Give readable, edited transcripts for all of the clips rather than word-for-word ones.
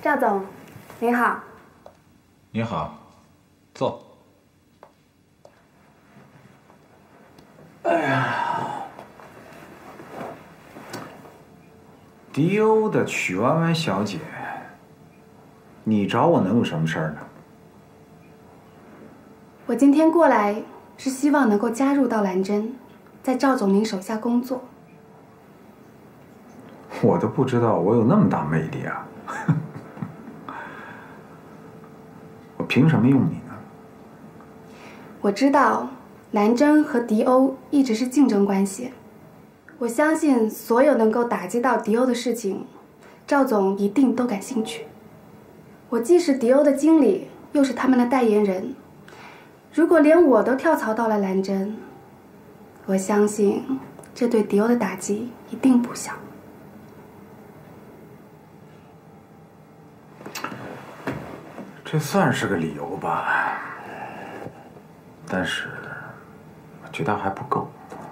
赵总，您好。 你好，坐。 哎呀，迪欧的曲弯弯小姐，你找我能有什么事儿呢？ 我今天过来是希望能够加入到蓝针，在赵总您手下工作。 我都不知道我有那么大魅力啊！我凭什么用你呢？ 我知道蓝针和迪欧一直是竞争关系，我相信所有能够打击到迪欧的事情，赵总一定都感兴趣。我既是迪欧的经理，又是他们的代言人，如果连我都跳槽到了蓝针，我相信这对迪欧的打击一定不小。 这算是个理由吧，但是我觉得还不够。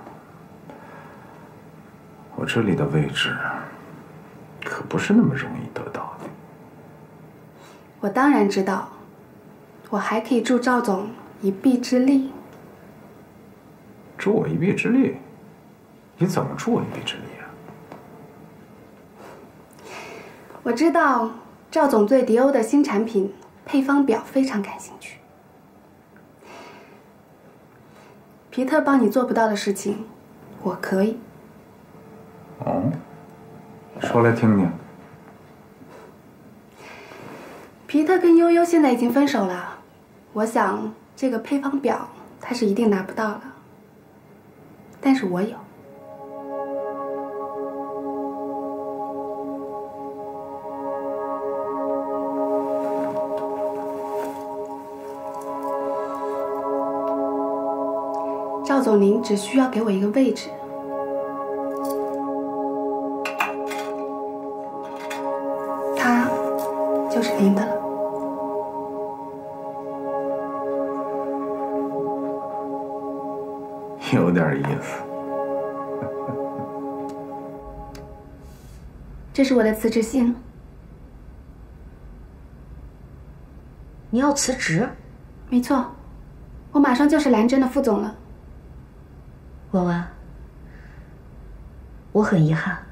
我这里的位置可不是那么容易得到的。 我当然知道，我还可以助赵总一臂之力。 助我一臂之力？你怎么助我一臂之力啊？ 我知道赵总对迪欧的新产品配方表非常感兴趣。皮特帮你做不到的事情，我可以。 哦，说来听听。 皮特跟悠悠现在已经分手了，我想这个配方表他是一定拿不到了，但是我有。赵总，您只需要给我一个位置。他就是您的了。 有点意思。 这是我的辞职信。 你要辞职？ 没错，我马上就是蓝针的副总了。 婉婉，我很遗憾。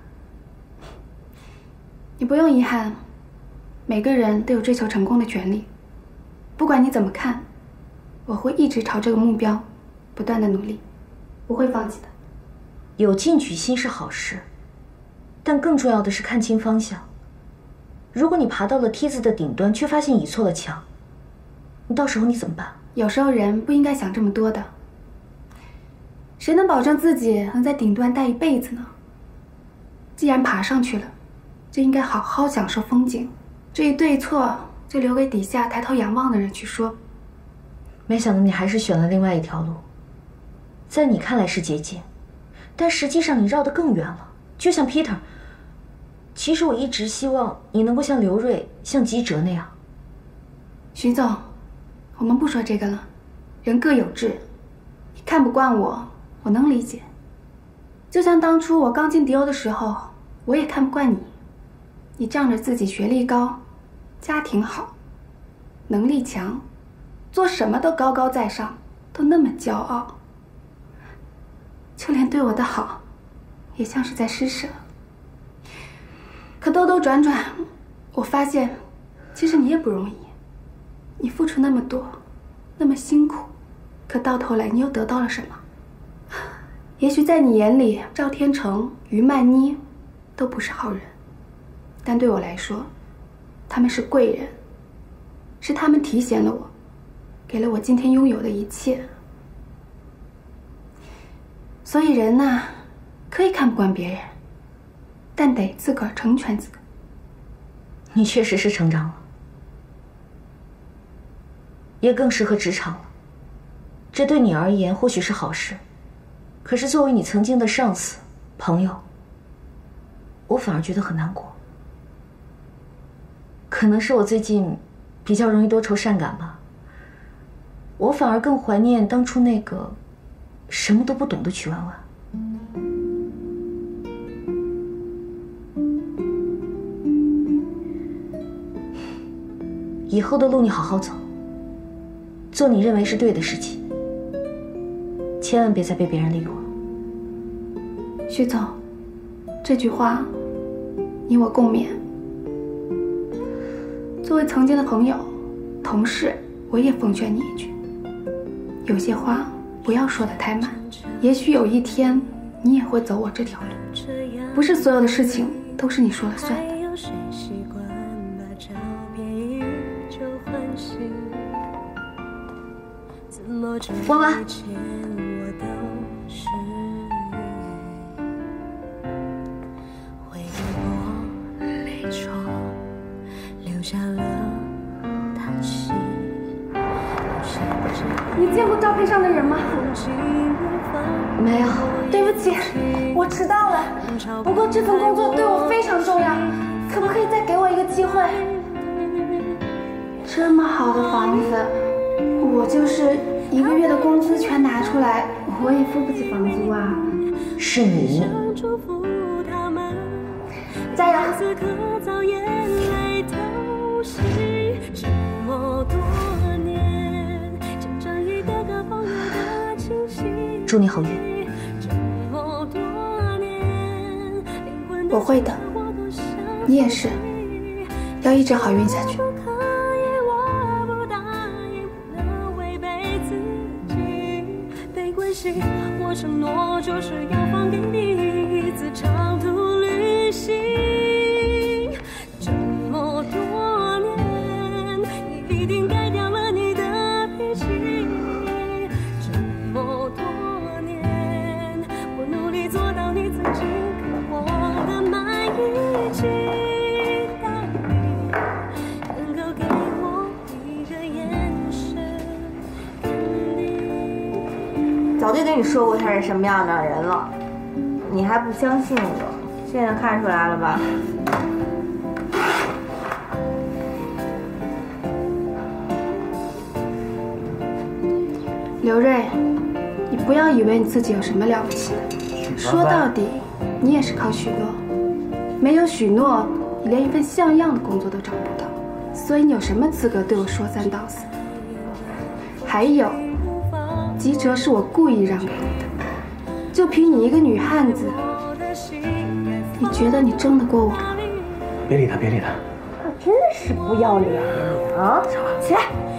你不用遗憾，每个人都有追求成功的权利。不管你怎么看，我会一直朝这个目标不断的努力，不会放弃的。 有进取心是好事，但更重要的是看清方向。如果你爬到了梯子的顶端，却发现倚错了墙，你到时候你怎么办？ 有时候人不应该想这么多的。谁能保证自己能在顶端待一辈子呢？既然爬上去了，就应该好好享受风景。至于对错，就留给底下抬头仰望的人去说。 没想到你还是选了另外一条路，在你看来是捷径，但实际上你绕得更远了。就像 Peter， 其实我一直希望你能够像刘瑞、像吉哲那样。 徐总，我们不说这个了，人各有志，你看不惯我，我能理解。就像当初我刚进迪欧的时候，我也看不惯你。你仗着自己学历高，家庭好，能力强，做什么都高高在上，都那么骄傲，就连对我的好也像是在施舍。可兜兜转转，我发现其实你也不容易。你付出那么多，那么辛苦，可到头来你又得到了什么？也许在你眼里，赵天成、于曼妮都不是好人，但对我来说，他们是贵人，是他们提携了我，给了我今天拥有的一切。所以人呐，可以看不惯别人，但得自个儿成全自个儿。 你确实是成长了，也更适合职场了。这对你而言或许是好事，可是作为你曾经的上司、朋友，我反而觉得很难过。可能是我最近比较容易多愁善感吧，我反而更怀念当初那个什么都不懂的曲婉婉。 以后的路你好好走，做你认为是对的事情，千万别再被别人利用了。 徐总，这句话你我共勉。作为曾经的朋友、同事，我也奉劝你一句：有些话不要说得太满。也许有一天，你也会走我这条路。不是所有的事情都是你说了算的。 弯弯， 你见过照片上的人吗？ 没有。 对不起，我迟到了。不过这份工作对我非常重要，可不可以再给我一个机会？这么好的房子，我就是1个月的工资全拿出来，我也付不起房租啊。 是你。 加油！ 祝你好运。 我会的，你也是，要一直好运下去。我承诺就是要放给你一次长途旅行，这么多年，你一定改掉了你的脾气。这么多年，我努力做到你曾经渴望的满意，期待你能够给我一个眼神。 早就跟你说过他是什么样的人了，你还不相信我？现在看出来了吧？ 刘瑞，你不要以为你自己有什么了不起的，说到底，你也是靠许诺。没有许诺，你连一份像样的工作都找不到，所以你有什么资格对我说三道四？还有。吉哲是我故意让给你的，就凭你一个女汉子，你觉得你争得过我吗？ 别理他，别理他。 真是不要脸啊！起来。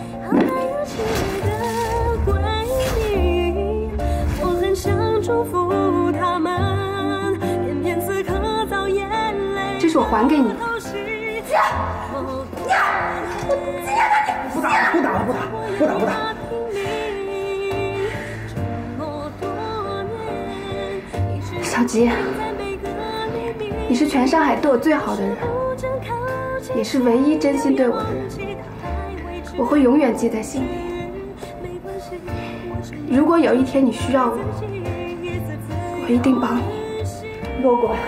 这是我还给你的。 不打了。 小吉，你是全上海对我最好的人，也是唯一真心对我的人，我会永远记在心里。如果有一天你需要我，我一定帮你。给我滚！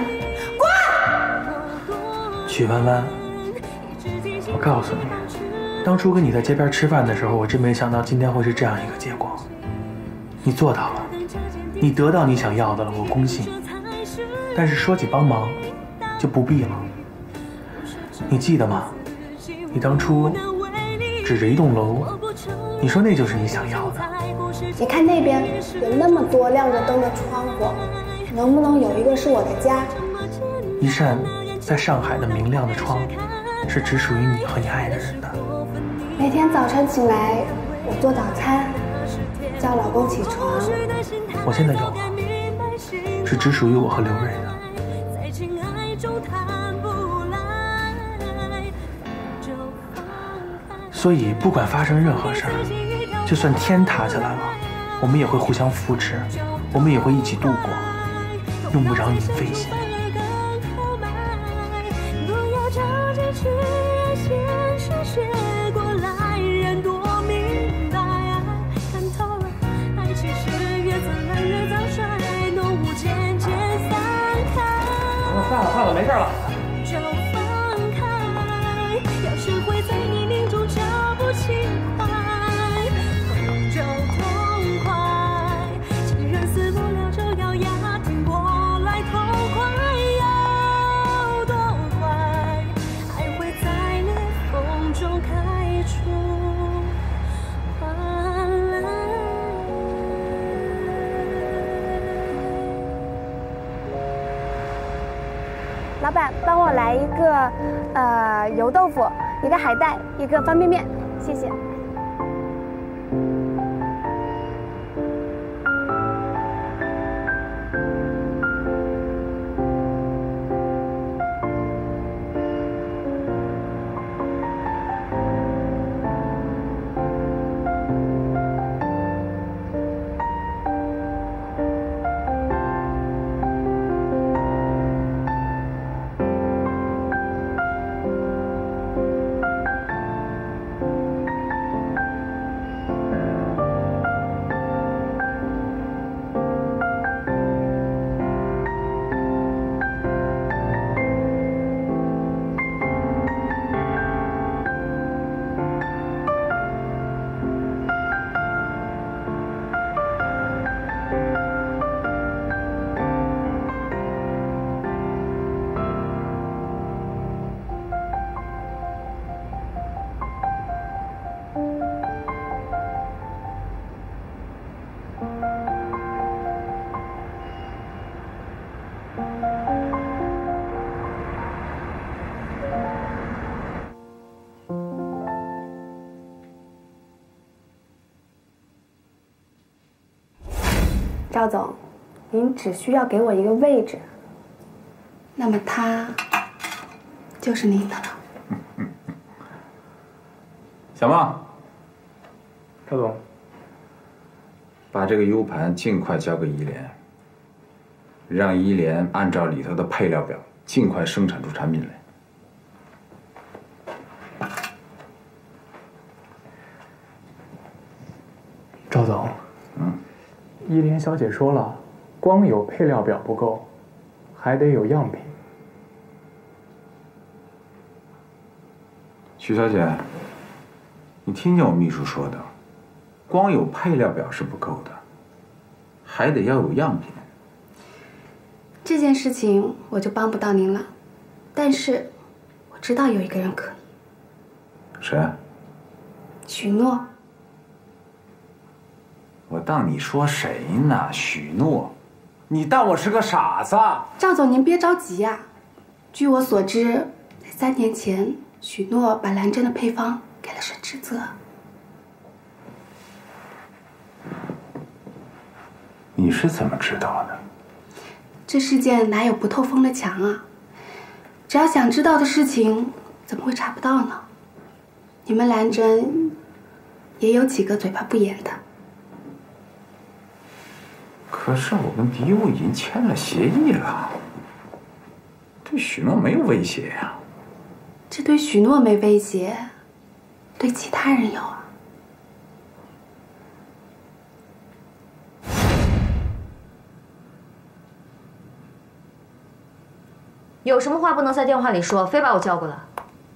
许弯弯，我告诉你，当初跟你在街边吃饭的时候，我真没想到今天会是这样一个结果。你做到了，你得到你想要的了，我恭喜你。但是说起帮忙，就不必了。你记得吗？你当初指着一栋楼，你说那就是你想要的。 你看那边有那么多亮着灯的窗户，能不能有一个是我的家？ 一扇在上海的明亮的窗，是只属于你和你爱的人的。 每天早晨醒来，我做早餐，叫老公起床。 我现在有了，是只属于我和刘瑞的。所以不管发生任何事儿，就算天塌下来了，我们也会互相扶持，我们也会一起度过，用不着你费心。 算了，没事了。 板帮我来一个油豆腐，一个海带，一个方便面，谢谢。赵总，您只需要给我一个位置，那么他就是您的了。 小孟， 赵总， 把这个 U 盘尽快交给依莲，让依莲按照里头的配料表尽快生产出产品来。 赵总，依莲小姐说了，光有配料表不够，还得有样品。 徐小姐，你听见我秘书说的，光有配料表是不够的，还得要有样品。 这件事情我就帮不到您了，但是我知道有一个人可以。 谁？ 许诺。 我当你说谁呢？许诺？你当我是个傻子？ 赵总，您别着急呀。据我所知，在3年前，许诺把兰珍的配方给了沈之泽。 你是怎么知道的？ 这世界哪有不透风的墙啊？只要想知道的事情，怎么会查不到呢？你们兰珍也有几个嘴巴不严的。 可是我跟迪欧已经签了协议了，对许诺没有威胁呀。 这对许诺没威胁，对其他人有啊。 有什么话不能在电话里说，非把我叫过来？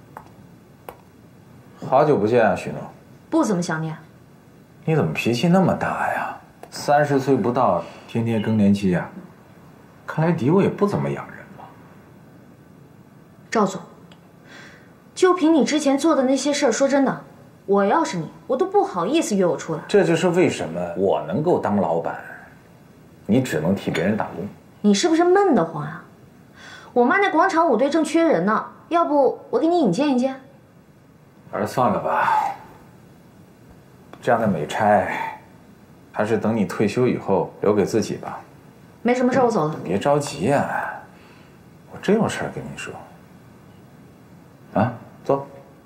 好久不见啊，许诺。 不怎么想念。 你怎么脾气那么大呀？30岁不到，天天更年期呀。看来迪欧也不怎么养人嘛。 赵总，就凭你之前做的那些事儿，说真的，我要是你，我都不好意思约我出来。 这就是为什么我能够当老板，你只能替别人打工。 你是不是闷得慌啊？我妈那广场舞队正缺人呢，要不我给你引荐引荐？ 还是算了吧，这样的美差，还是等你退休以后留给自己吧。 没什么事，我走了。 别着急呀，我真有事儿跟你说。啊，走。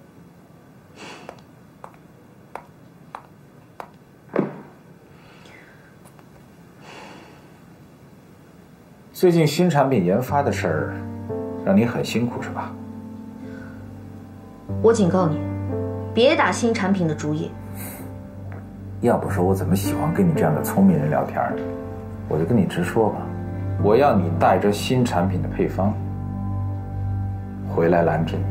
最近新产品研发的事儿，让你很辛苦是吧？ 我警告你，别打新产品的主意。 要不说我怎么喜欢跟你这样的聪明人聊天呢？我就跟你直说吧，我要你带着新产品的配方回来兰珍。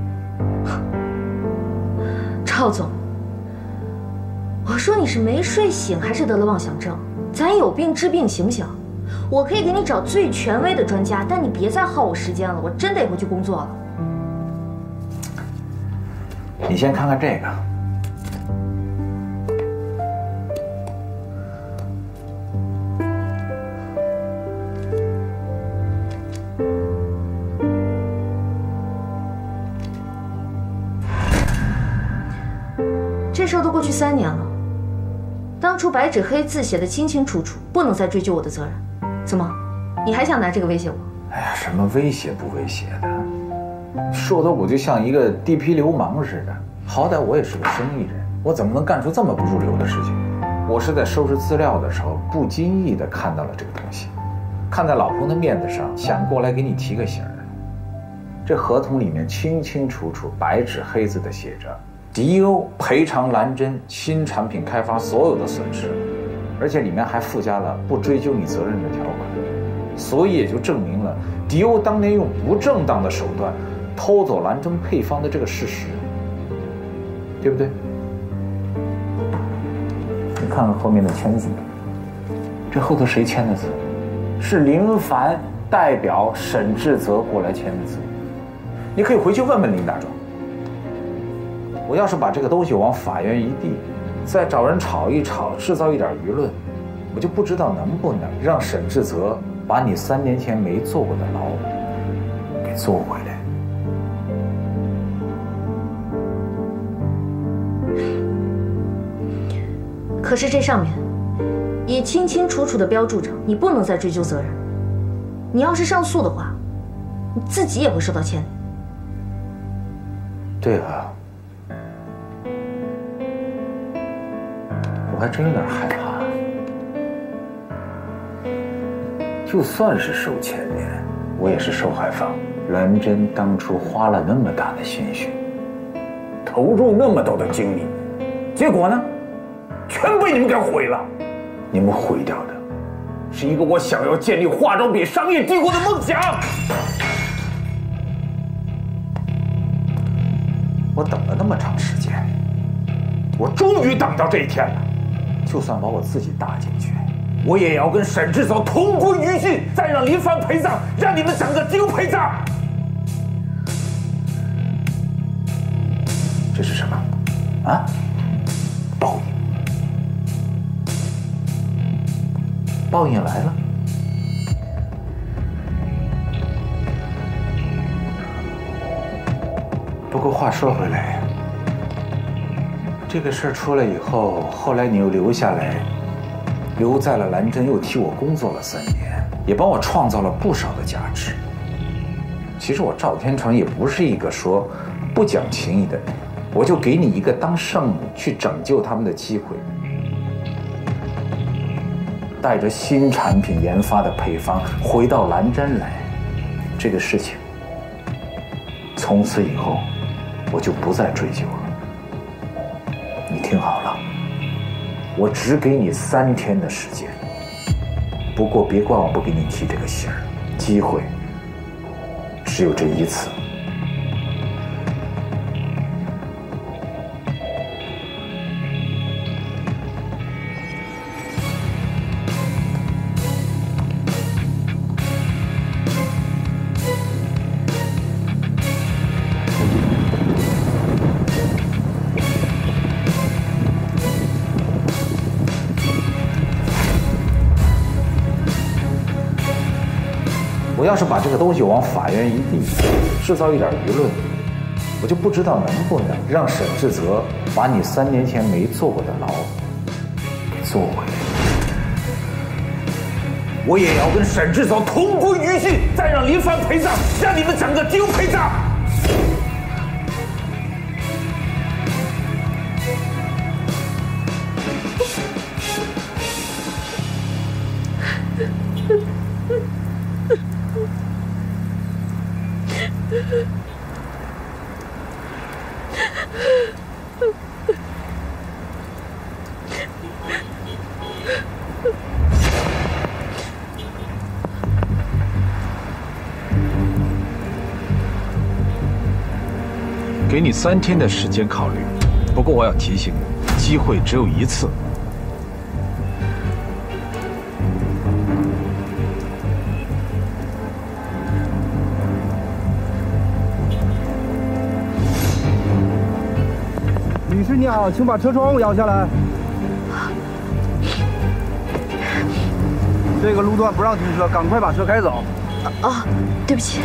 赵总，我说你是没睡醒还是得了妄想症？咱有病治病行不行？我可以给你找最权威的专家，但你别再耗我时间了，我真得回去工作了。 你先看看这个， 这事儿都过去3年了，当初白纸黑字写的清清楚楚，不能再追究我的责任。怎么，你还想拿这个威胁我？ 哎呀，什么威胁不威胁的，说的我就像一个地痞流氓似的。好歹我也是个生意人，我怎么能干出这么不入流的事情？我是在收拾资料的时候，不经意地看到了这个东西，看在老彭的面子上，想过来给你提个醒儿。这合同里面清清楚楚、白纸黑字的写着，迪欧赔偿蓝针新产品开发所有的损失，而且里面还附加了不追究你责任的条款，所以也就证明了迪欧当年用不正当的手段偷走蓝针配方的这个事实，对不对？你看看后面的签字，这后头谁签的字？是林凡代表沈志泽过来签的字。你可以回去问问林大壮，我要是把这个东西往法院一递，再找人吵一吵，制造一点舆论，我就不知道能不能让沈志泽把你3年前没坐过的牢给坐回来。 可是这上面也清清楚楚地标注着，你不能再追究责任。你要是上诉的话，你自己也会受到牵连。 对啊，我还真有点害怕。就算是受牵连，我也是受害方。蓝针当初花了那么大的心血，投入那么多的精力，结果呢，全被你们给毁了。你们毁掉的是一个我想要建立化妆品商业帝国的梦想。我等了那么长时间，我终于等到这一天了。就算把我自己搭进去，我也要跟沈志走同归于尽，再让林凡陪葬，让你们整个丢陪葬。这是什么？啊？报应！报应来了。不过话说回来，这个事儿出来以后，后来你又留下来，留在了蓝针，又替我工作了3年，也帮我创造了不少的价值。其实我赵天成也不是一个说不讲情义的人，我就给你一个当圣母去拯救他们的机会，带着新产品研发的配方回到蓝针来，这个事情从此以后我就不再追究了。你听好了，我只给你3天的时间，不过别怪我不给你提这个信儿，机会只有这一次。我要是把这个东西往法院一递，制造一点舆论，我就不知道能不能让沈志泽把你3年前没坐过的牢给坐回来。我也要跟沈志泽同归于尽，再让林凡陪葬，让你们整个丢陪葬。 给你3天的时间考虑，不过我要提醒你，机会只有一次。 女士你好，请把车窗户摇下来。这个路段不让停车，赶快把车开走。 哦，对不起。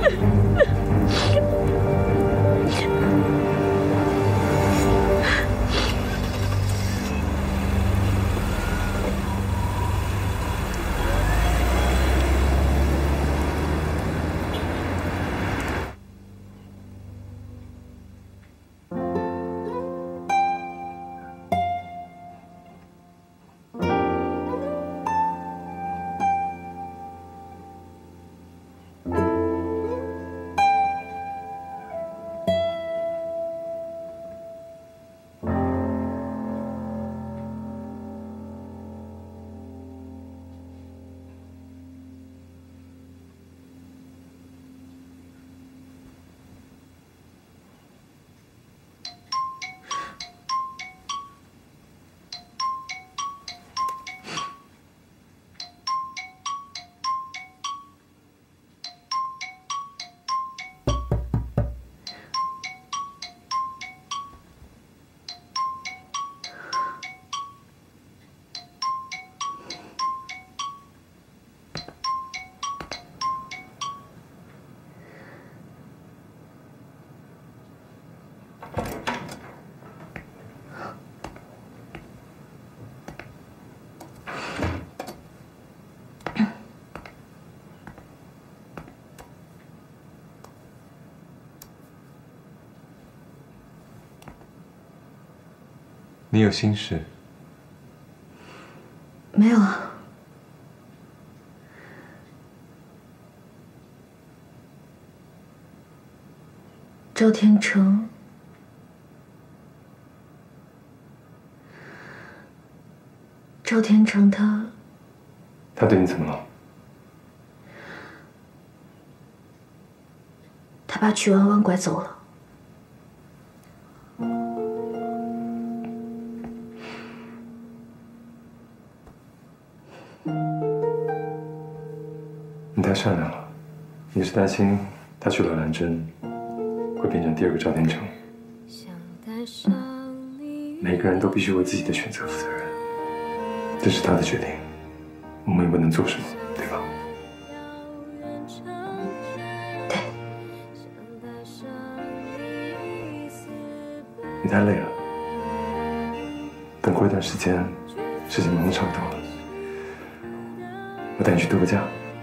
你有心事？ 没有啊。赵天成，赵天成他对你怎么了？ 他把曲婉婉拐走了。 你太善良了，你是担心他去了兰真会变成第二个赵天成。每个人都必须为自己的选择负责任，这是他的决定，我们也不能做什么，对吧？ 对。 你太累了，等过一段时间，事情忙得差不多了，我带你去度个假。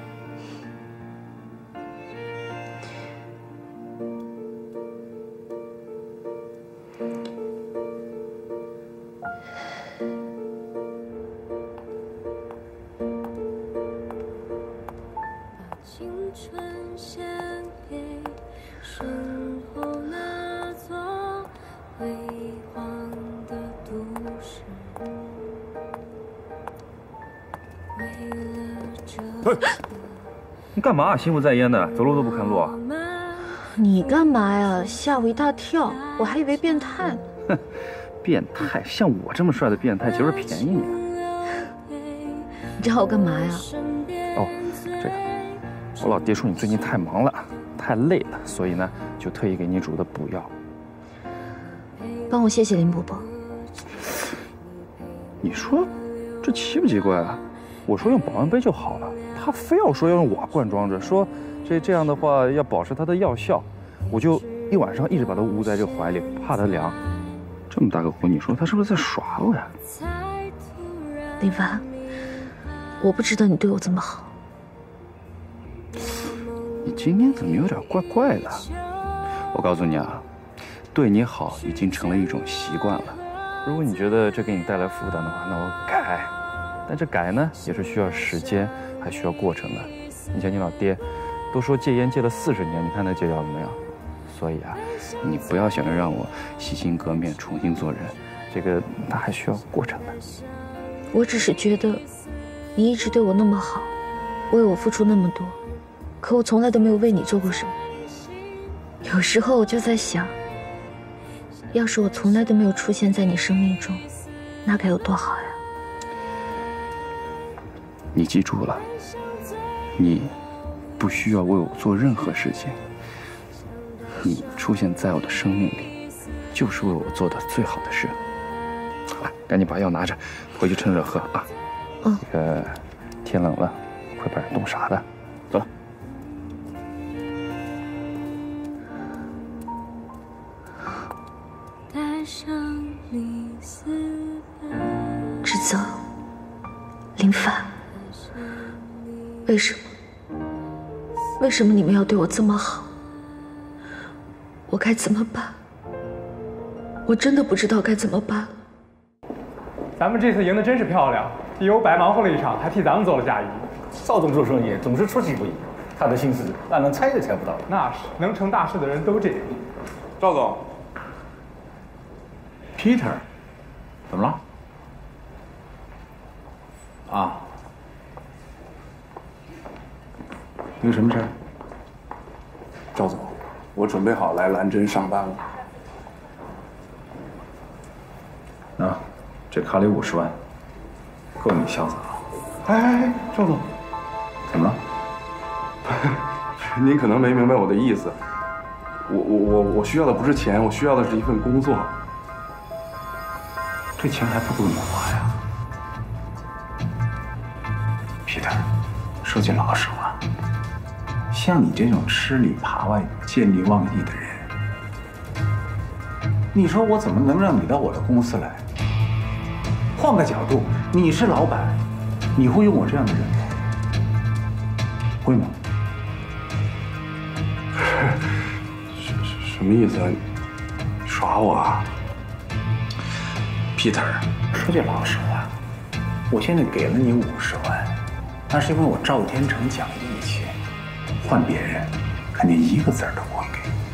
你干嘛心不在焉的，走路都不看路啊？ 你干嘛呀？吓我一大跳，我还以为变态呢。 哼，变态？像我这么帅的变态，就是便宜你了。 你找我干嘛呀？ 哦，这个，我老爹说你最近太忙了，太累了，所以呢，就特意给你煮的补药。 帮我谢谢林伯伯。 你说，这奇不奇怪啊？我说用保温杯就好了，他非要说要用瓦罐装着，说这样的话要保持它的药效，我就一晚上一直把它捂在这个怀里，怕它凉。这么大个活，你说他是不是在耍我呀？ 林凡，我不知道你对我这么好。 你今天怎么有点怪怪的？我告诉你啊，对你好已经成了一种习惯了。如果你觉得这给你带来负担的话，那我改。但这改呢，也是需要时间，还需要过程的。你像你老爹，都说戒烟戒了40年，你看他戒掉了没有？所以啊，你不要想着让我洗心革面，重新做人，这个他还需要过程的。 我只是觉得，你一直对我那么好，为我付出那么多，可我从来都没有为你做过什么。有时候我就在想，要是我从来都没有出现在你生命中，那该有多好呀！ 你记住了，你不需要为我做任何事情。你出现在我的生命里，就是为我做的最好的事。好了，赶紧把药拿着，回去趁热喝啊！这个天冷了，会把人冻傻的。走了。 芷泽，林凡，为什么？为什么你们要对我这么好？我该怎么办？我真的不知道该怎么办了。 咱们这次赢得真是漂亮，替优白忙活了一场，还替咱们做了嫁衣。 邵总做生意总是出其不意，他的心思让人猜都猜不到。 那是，能成大事的人都这样。 赵总 ，Peter， 怎么了？啊？有什么事儿？ 赵总，我准备好来蓝针上班了。 啊，这卡里50万，够你潇洒了。 哎，赵总， 怎么了？ 您可能没明白我的意思。我需要的不是钱，我需要的是一份工作。 这钱还不够你花呀，Peter。说句老实话，像你这种吃里扒外、见利忘义的人，你说我怎么能让你到我的公司来？换个角度，你是老板，你会用我这样的人吗？会吗？ 什么意思啊？你耍我啊 ，Peter？ 说句老实话，我现在给了你50万，那是因为我赵天成讲义气，换别人肯定一个字都不会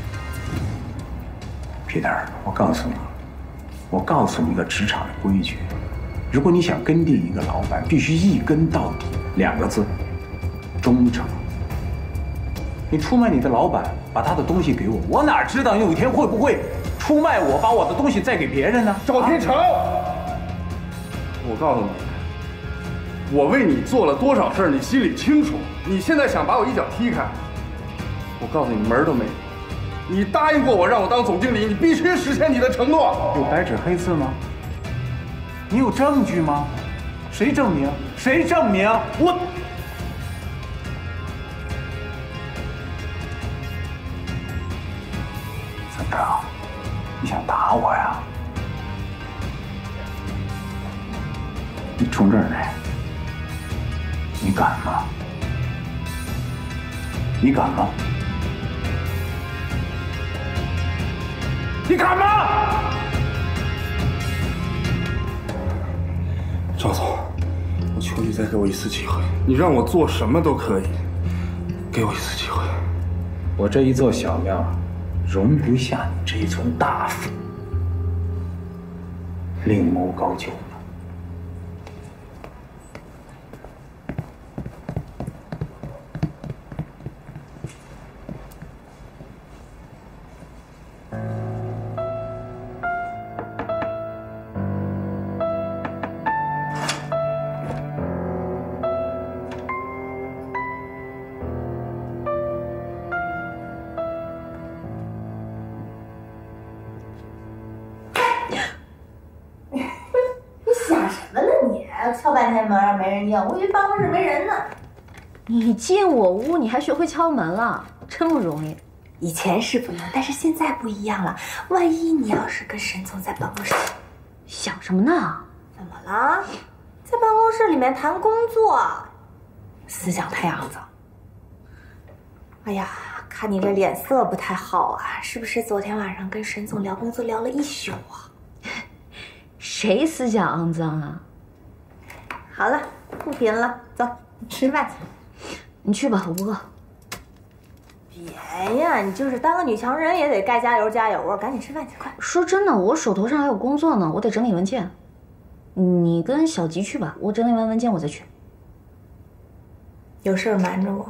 给。Peter， 我告诉你一个职场的规矩：如果你想跟定一个老板，必须一跟到底，2个字，忠诚。你出卖你的老板，把他的东西给我，我哪知道你有一天会不会出卖我，把我的东西再给别人呢？ 赵天成，我告诉你，我为你做了多少事儿，你心里清楚。你现在想把我一脚踢开，我告诉你门儿都没有。你答应过我让我当总经理，你必须实现你的承诺。 有白纸黑字吗？你有证据吗？谁证明？谁证明？我。怎么着？你想打我呀？你冲这儿来，你敢吗？你敢吗？你敢吗？ 赵总，我求你再给我一次机会，你让我做什么都可以，给我一次机会。 我这一座小庙，容不下你这一尊大佛，另谋高就。 敲半天门没人应，我以为办公室没人呢。 你进我屋，你还学会敲门了，真不容易。 以前是不能，但是现在不一样了。万一你要是跟沈总在办公室， 想什么呢？ 怎么了？在办公室里面谈工作，思想太肮脏。哎呀，看你这脸色不太好啊，是不是昨天晚上跟沈总聊工作聊了一宿啊？ 谁思想肮脏啊？ 好了，不贫了，走，吃饭去。 你去吧，我不饿。 别呀，你就是当个女强人也得该加油加油啊！赶紧吃饭去，快。 说真的，我手头上还有工作呢，我得整理文件。你跟小吉去吧，我整理完文件我再去。 有事瞒着我？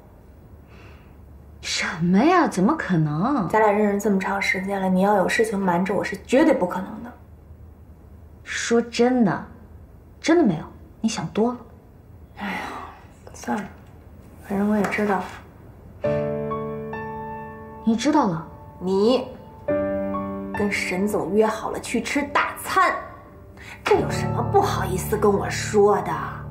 什么呀？怎么可能？ 咱俩认识这么长时间了，你要有事情瞒着我是绝对不可能的。 说真的，真的没有。你想多了。 哎呀，算了，反正我也知道。 你知道了？ 你跟沈总约好了去吃大餐，这有什么不好意思跟我说的？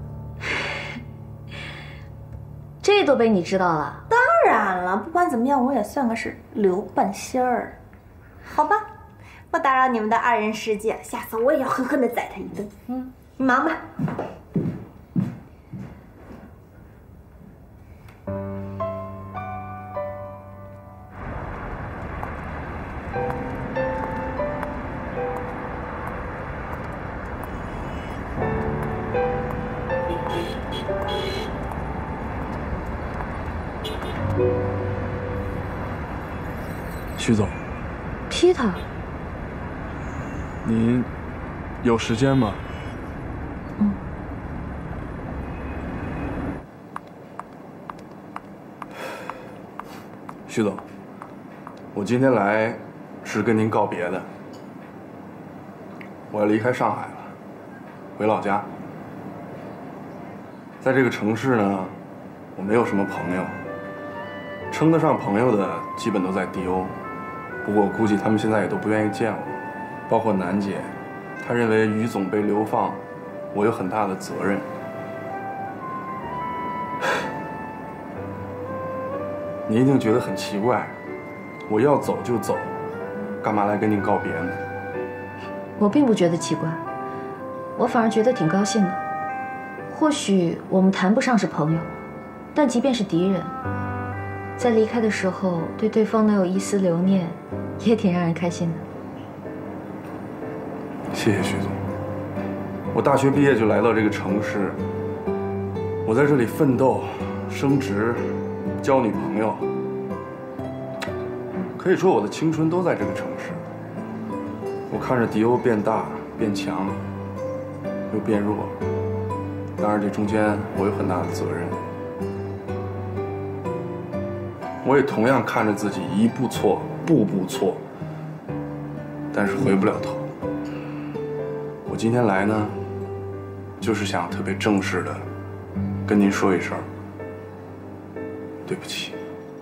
这都被你知道了？ 当然了，不管怎么样，我也算个是留半仙儿，好吧？ 不打扰你们的二人世界，下次我也要狠狠的宰他一顿。你忙吧。 徐总 ，Peter， 您有时间吗？徐总，我今天来是跟您告别的，我要离开上海了，回老家。在这个城市呢，我没有什么朋友，称得上朋友的基本都在迪欧。不过我估计他们现在也都不愿意见我，包括楠姐，她认为于总被流放，我有很大的责任。你一定觉得很奇怪，我要走就走，干嘛来跟您告别呢？ 我并不觉得奇怪，我反而觉得挺高兴的。或许我们谈不上是朋友，但即便是敌人，在离开的时候对对方能有一丝留念，也挺让人开心的。 谢谢徐总。我大学毕业就来到这个城市，我在这里奋斗、升职、交女朋友，可以说我的青春都在这个城市。我看着迪欧变大、变强，又变弱，当然这中间我有很大的责任。我也同样看着自己一步错，步步错，但是回不了头。我今天来呢，就是想特别正式的跟您说一声，对不起。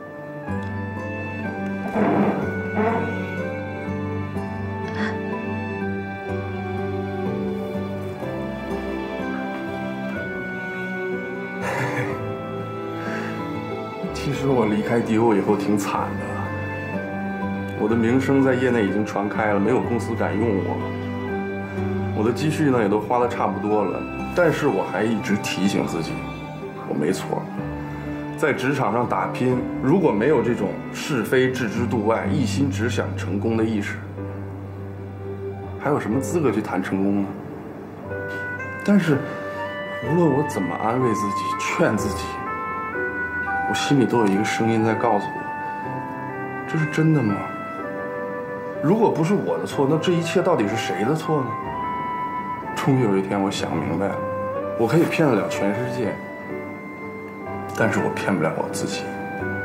其实我离开迪欧以后挺惨的，我的名声在业内已经传开了，没有公司敢用我，我的积蓄呢也都花得差不多了，但是我还一直提醒自己，我没错，在职场上打拼，如果没有这种是非置之度外、一心只想成功的意识，还有什么资格去谈成功呢？但是无论我怎么安慰自己、劝自己，我心里都有一个声音在告诉我，这是真的吗？如果不是我的错，那这一切到底是谁的错呢？终于有一天我想明白了，我可以骗得了全世界，但是我骗不了我自己。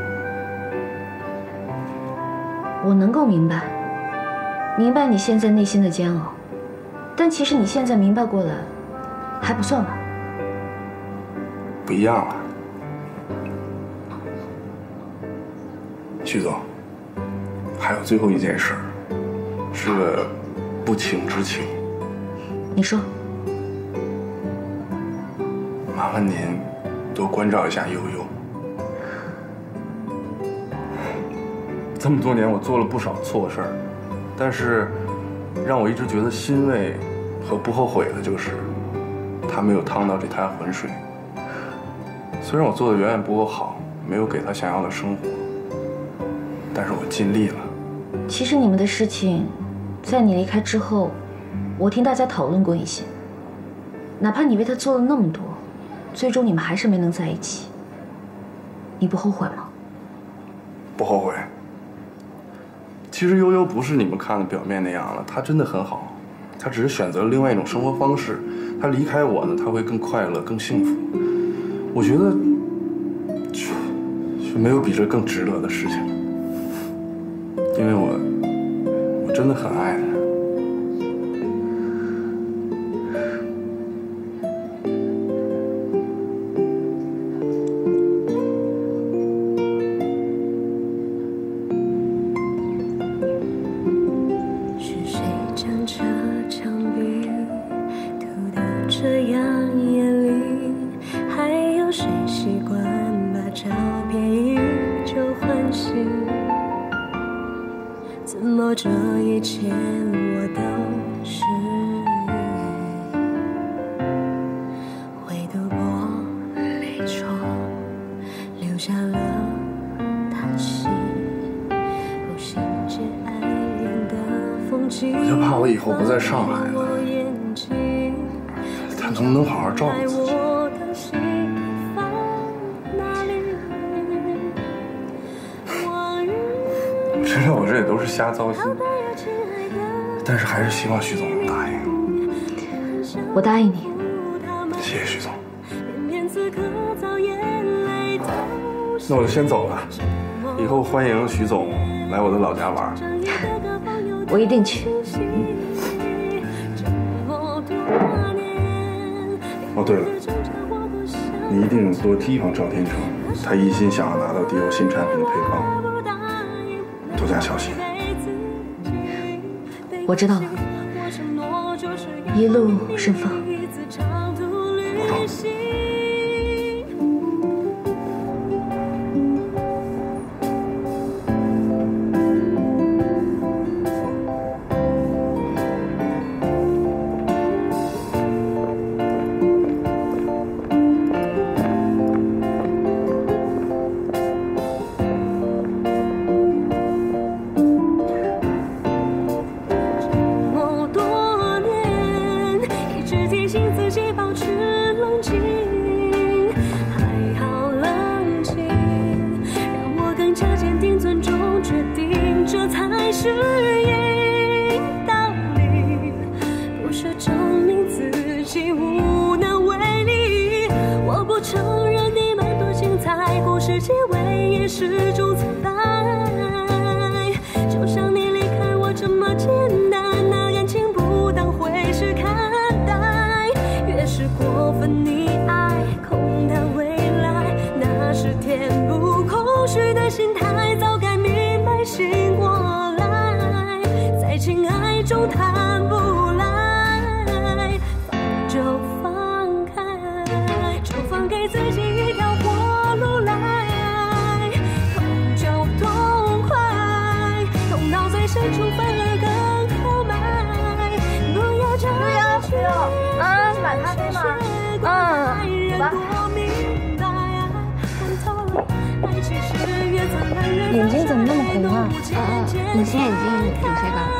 我能够明白你现在内心的煎熬，但其实你现在明白过来，还不算晚。 不一样了。徐总，还有最后一件事，是个不情之请。 你说。 麻烦您多关照一下悠悠。这么多年我做了不少错事儿，但是让我一直觉得欣慰和不后悔的就是他没有趟到这滩浑水。虽然我做的远远不够好，没有给他想要的生活，但是我尽力了。 其实你们的事情，在你离开之后，我听大家讨论过一些。哪怕你为他做了那么多，最终你们还是没能在一起，你不后悔吗？ 不后悔。其实悠悠不是你们看的表面那样了，她真的很好，她只是选择了另外一种生活方式。她离开我呢，她会更快乐、更幸福。我觉得，就没有比这更值得的事情，因为我真的很爱她。 怎么这一切我都是回头玻璃窗留下了叹息，不信这爱恋的风景。 我就怕我以后不在上海了，他能不能好好照顾自己？我知道我这也都是瞎糟心，但是还是希望徐总能答应。 我答应你。 谢谢徐总。那我就先走了，以后欢迎徐总来我的老家玩。 我一定去。 哦，对了，你一定多提防赵天成，他一心想要拿到迪欧新产品的配方，多加小心。 我知道了，一路顺风。 保重。 眼睛怎么那么红啊？隐形眼镜有谁干？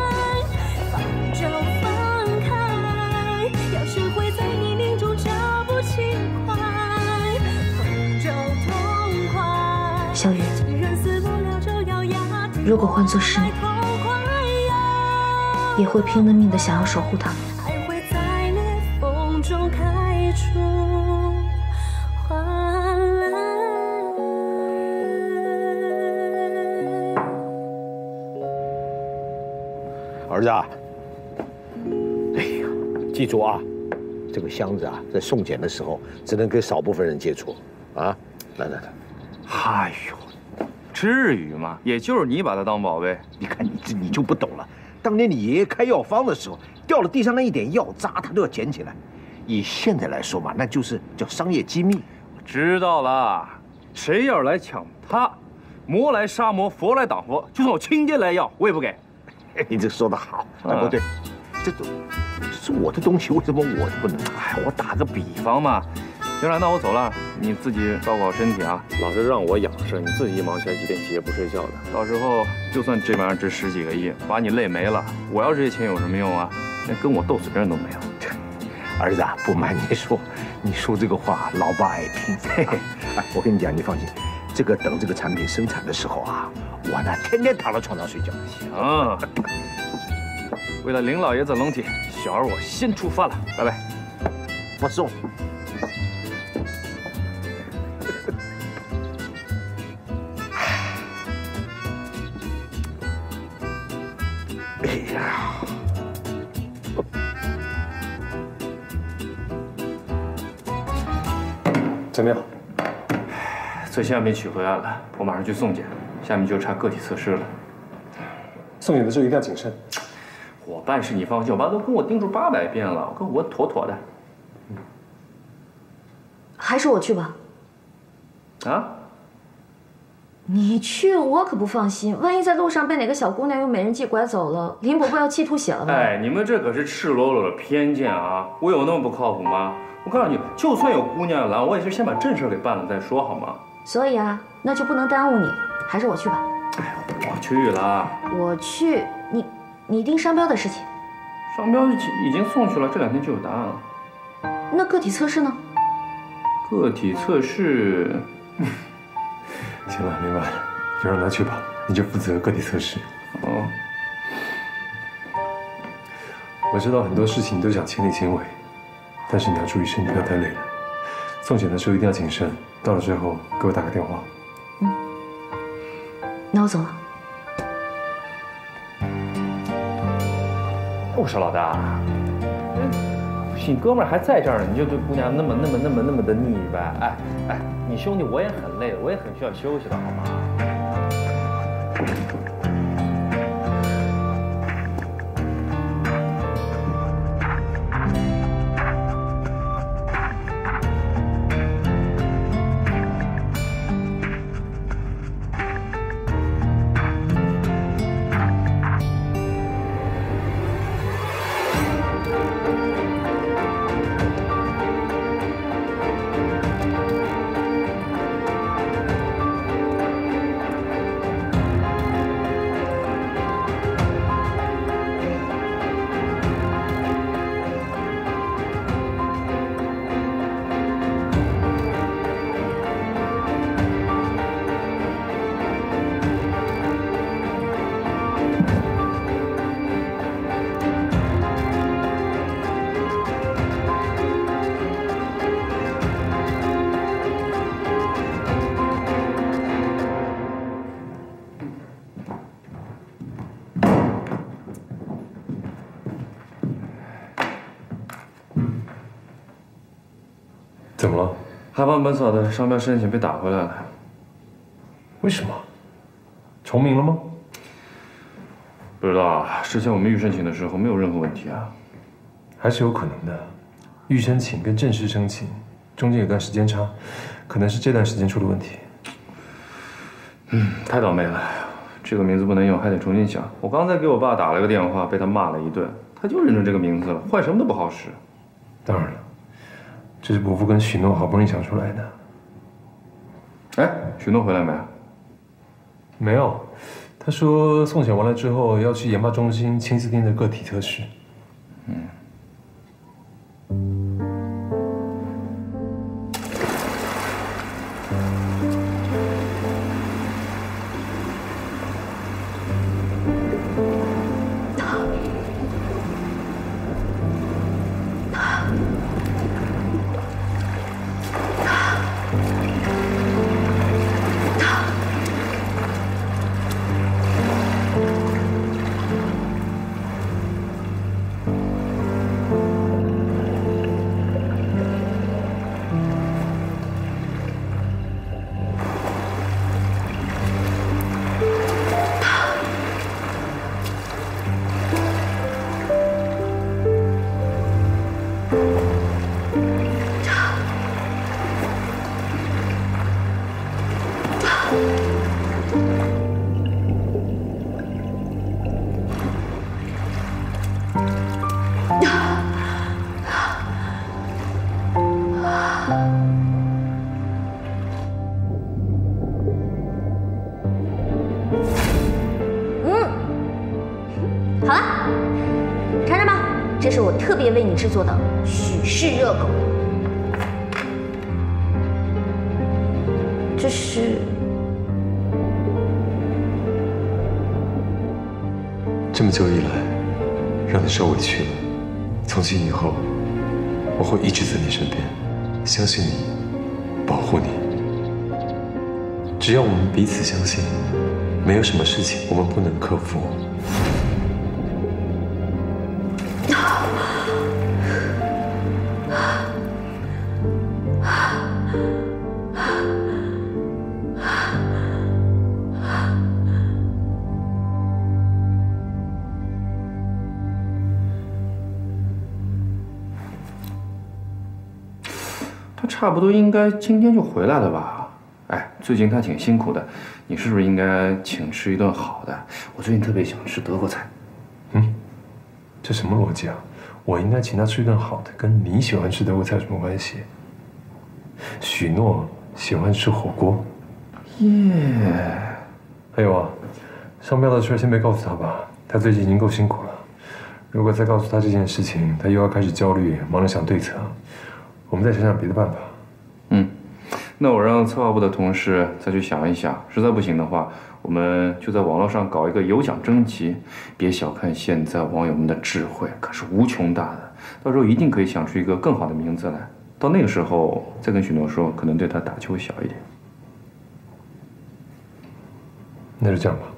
小雨，如果换作是你，也会拼了命的想要守护他。 儿子啊，哎呀，记住啊，这个箱子啊，在送检的时候只能跟少部分人接触，啊，来。 哎呦，至于吗？也就是你把它当宝贝。 你看你就不懂了。当年你爷爷开药方的时候，掉了地上那一点药渣，他都要捡起来。以现在来说嘛，那就是叫商业机密。 我知道了，谁要是来抢它，魔来杀魔，佛来挡佛，就算我亲爹来要，我也不给。 你这说得好，哎，不对，这是我的东西，为什么我不能？哎，我打个比方嘛。行了，那我走了，你自己照顾好身体啊。 老是让我养生，你自己一忙起来几点几夜不睡觉的。到时候就算这玩意儿值10几个亿，把你累没了，我要这些钱有什么用啊？连跟我斗嘴的人都没有。 儿子啊，不瞒你说，你说这个话，老爸爱听。哎，我跟你讲，你放心，等这个产品生产的时候啊，我呢天天躺在床上睡觉。 行，为了林老爷子龙体，小儿我先出发了，拜拜。 不送。哎呀， 怎么样？ 最新样品取回来了，我马上去送检，下面就差个体测试了。 送检的时候一定要谨慎。 我办事你放心，我爸都跟我叮嘱800遍了，我跟我妥妥的。 还是我去吧。 啊？ 你去我可不放心，万一在路上被哪个小姑娘用美人计拐走了，林伯伯要气吐血了吧？ 哎，你们这可是赤裸裸的偏见啊！我有那么不靠谱吗？我告诉你，就算有姑娘拦，我也是先把正事给办了再说，好吗？ 所以啊，那就不能耽误你，还是我去吧。 哎，我去了。 我去，你订商标的事情。 商标已经送去了，这2天就有答案了。 那个体测试呢？ 个体测试， 行了，明白了，就让他去吧，你就负责个体测试。 哦。 我知道很多事情你都想亲力亲为，但是你要注意身体，不要太累了。送检的时候一定要谨慎，到了之后给我打个电话。 那我走了。 我说老大，你哥们儿还在这儿呢，你就对姑娘那么的腻歪？哎，你兄弟我也很累，我也很需要休息的，好吗？ 怎么了？ 海邦本草的商标申请被打回来了。 为什么？重名了吗？ 不知道啊，之前我们预申请的时候没有任何问题啊。 还是有可能的。预申请跟正式申请中间有段时间差，可能是这段时间出了问题。 太倒霉了，这个名字不能用，还得重新想。我刚才给我爸打了个电话，被他骂了一顿，他就认准这个名字了，换什么都不好使。 当然了，这是伯父跟许诺好不容易想出来的。 哎，许诺回来没？ 没有，他说送检完了之后要去研发中心亲自盯着个体测试。 好了，尝尝吧，这是我特别为你制作的许氏热狗。这是这么久以来，让你受委屈了。从今以后，我会一直在你身边，相信你，保护你。只要我们彼此相信，没有什么事情我们不能克服。 他差不多应该今天就回来了吧？哎，最近他挺辛苦的， 你是不是应该请吃一顿好的？我最近特别想吃德国菜。 这什么逻辑啊？我应该请他吃一顿好的，跟你喜欢吃德国菜有什么关系？许诺喜欢吃火锅。 耶。 还有啊，商标的事先别告诉他吧，他最近已经够辛苦了。如果再告诉他这件事情，他又要开始焦虑，忙着想对策。我们再想想别的办法。 那我让策划部的同事再去想一想，实在不行的话，我们就在网络上搞一个有奖征集。别小看现在网友们的智慧，可是无穷大的，到时候一定可以想出一个更好的名字来。到那个时候再跟许诺说，可能对他打击会小一点。 那就这样吧。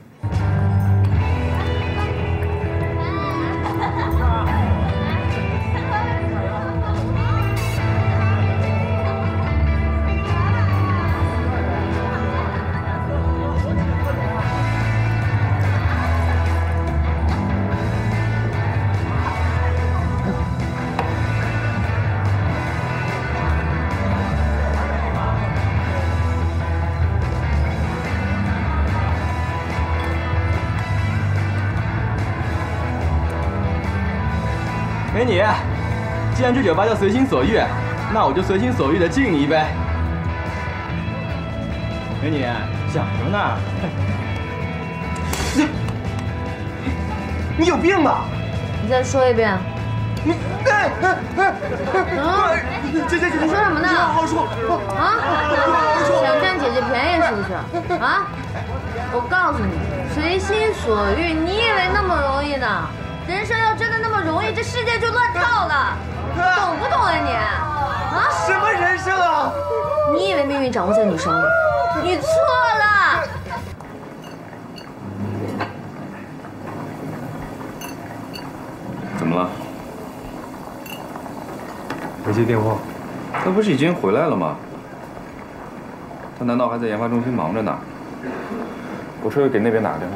美女，既然这酒吧叫随心所欲，那我就随心所欲的敬你一杯。美女，想什么呢？你有病吧？ 你再说一遍。 你你说什么呢？ 好说啊！想占姐姐便宜是不是？啊！我告诉你，随心所欲，你以为那么容易呢？人生要真的那么容易，这世界就乱套了，懂不懂啊你？啊？ 什么人生啊？ 你以为命运掌握在你手里？你错了。 怎么了？ 没接电话。 他不是已经回来了吗？他难道还在研发中心忙着呢？我出去给那边打个电话。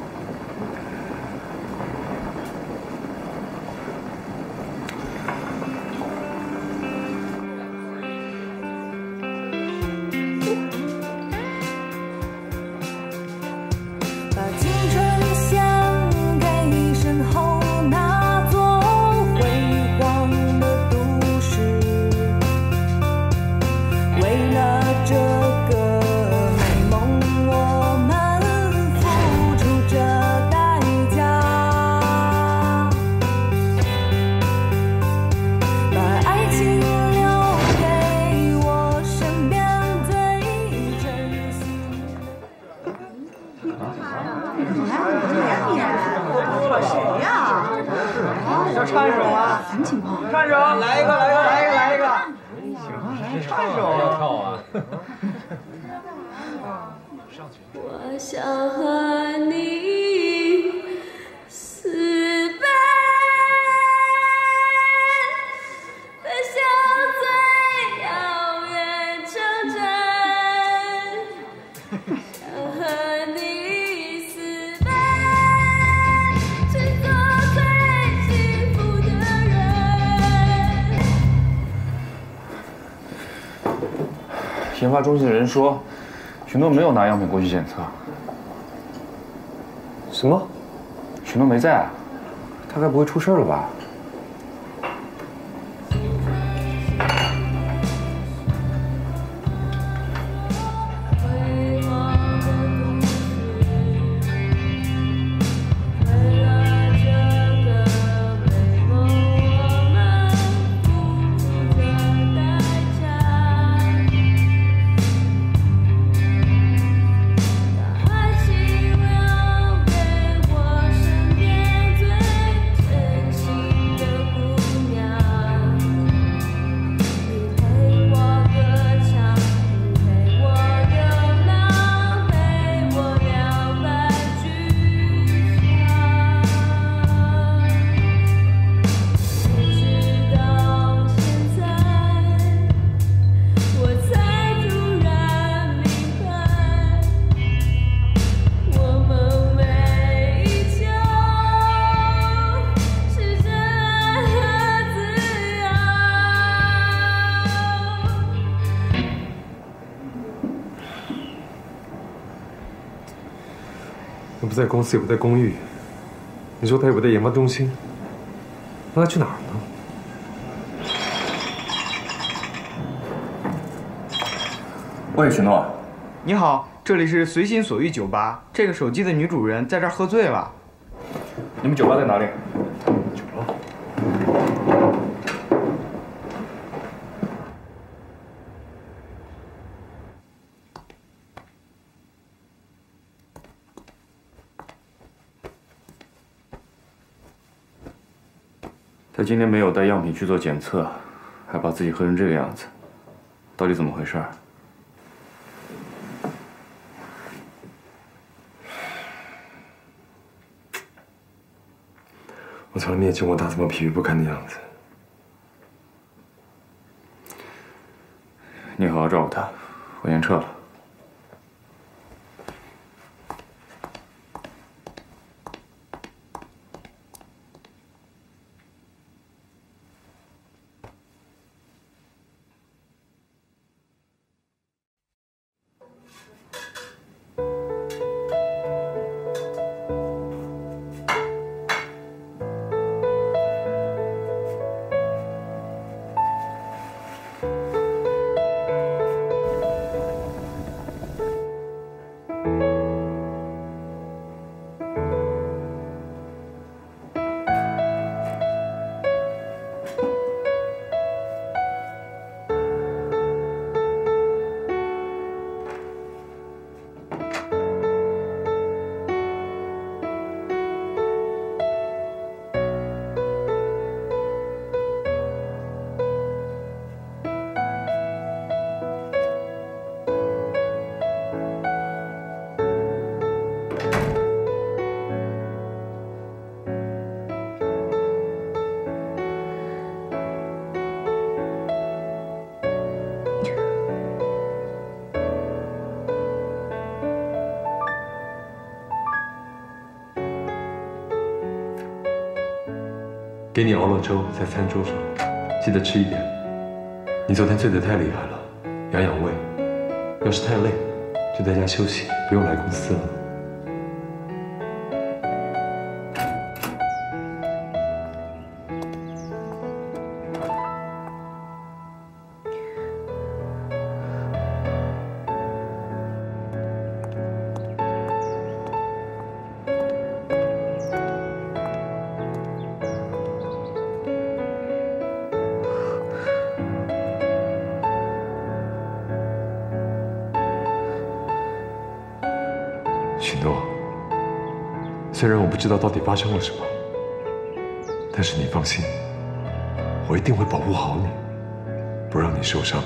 我想和你私奔，奔向最遥远城镇。想和你私奔，去做最幸福的人。 研发中心的人说，许诺没有拿样品过去检测。 什么？ 许诺没在，他该不会出事了吧？ 身边最真心。 又不在公司，也不在公寓。你说他也不在研发中心，那他去哪儿呢？ 喂，许诺。 你好，这里是随心所欲酒吧。这个手机的女主人在这儿喝醉了。 你们酒吧在哪里？ 酒楼。 他今天没有带样品去做检测，还把自己喝成这个样子，到底怎么回事？ 我从来没有见过他这么疲惫不堪的样子。 你好好照顾他，我先撤了。 给你熬了粥在餐桌上，记得吃一点。你昨天醉得太厉害了，养养胃。要是太累，就在家休息，不用来公司了。许诺，虽然我不知道到底发生了什么，但是你放心，我一定会保护好你，不让你受伤。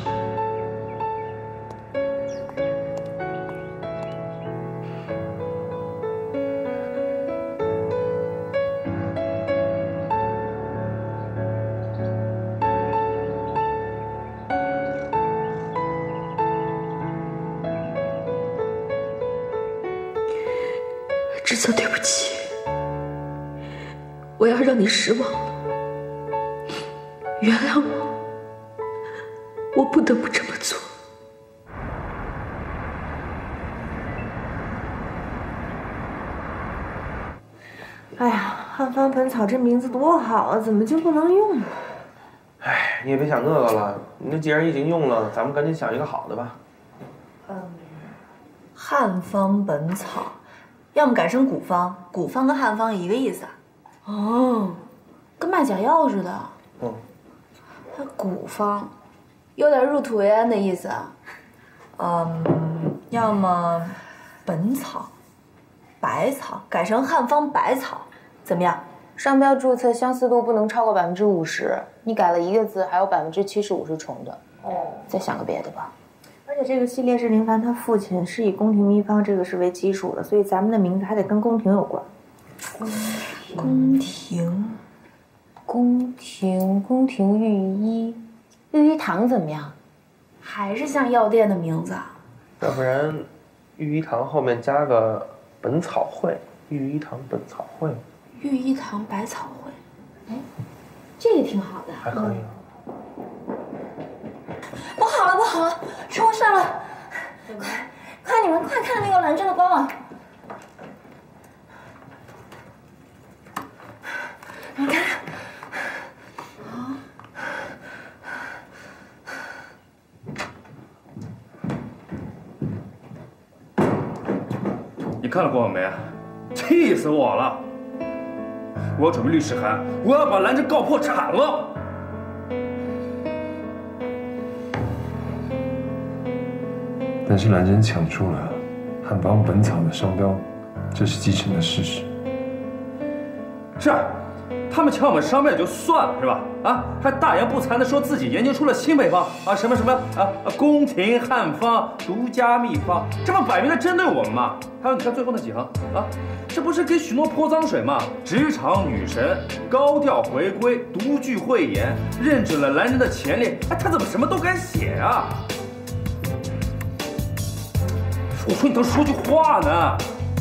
知策，对不起，我要让你失望了，原谅我，我不得不这么做。 哎呀，汉方本草这名字多好啊，怎么就不能用呢？ 哎，你也别想那个了，你这既然已经用了，咱们赶紧想一个好的吧。 汉方本草。要么改成古方，古方跟汉方一个意思。哦，跟卖假药似的。它古方，有点入土为安的意思啊。要么本草、百草改成汉方百草，怎么样？ 商标注册相似度不能超过50%，你改了一个字，还有75%是重的。再想个别的吧。 而且这个系列是林凡他父亲是以宫廷秘方这个是为基础的，所以咱们的名字还得跟宫廷有关。 宫廷御医堂怎么样？ 还是像药店的名字。 要不然，御医堂后面加个本草会，御医堂本草会， 御医堂百草会。哎，这个挺好的， 还可以。 不好了，不好了，出事了！快，你们快看那个蓝针的官网！ 看了过没？气死我了！我要准备律师函，我要把兰芝告破产了。 但是兰真抢注了汉方本草的商标，这是既成的事实。 是啊，他们抢我们商标也就算了，是吧？啊，还大言不惭地说自己研究出了新配方啊，什么宫廷汉方独家秘方，这不摆明了针对我们吗？还有你看最后那几行啊，这不是给许诺泼脏水吗？职场女神高调回归，独具慧眼，认准了兰真的潜力，哎，他怎么什么都敢写啊？我说你倒说句话呢！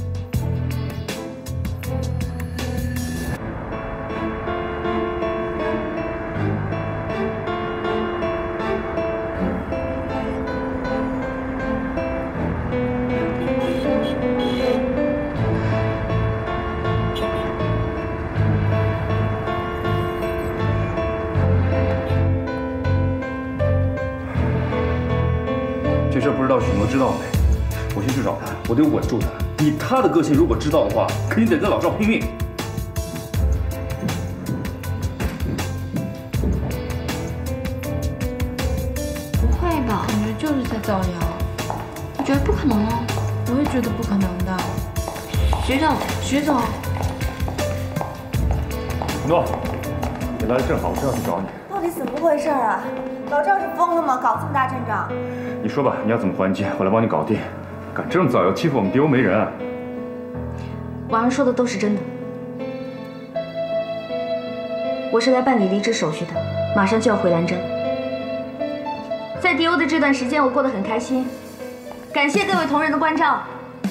这事不知道许诺知道没？我先去找他，我得稳住他。以他的个性，如果知道的话，肯定得跟老赵拼命。 不会吧？感觉就是在造谣。我觉得不可能哦。我也觉得不可能的。徐总，徐总。 许诺，你来的正好，我正要去找你。 到底怎么回事啊？老赵是疯了吗？搞这么大阵仗？ 你说吧，你要怎么还击？我来帮你搞定。敢这么造谣欺负我们迪欧没人啊！ 网上说的都是真的。我是来办理离职手续的，马上就要回兰真。在迪欧的这段时间，我过得很开心，感谢各位同仁的关照。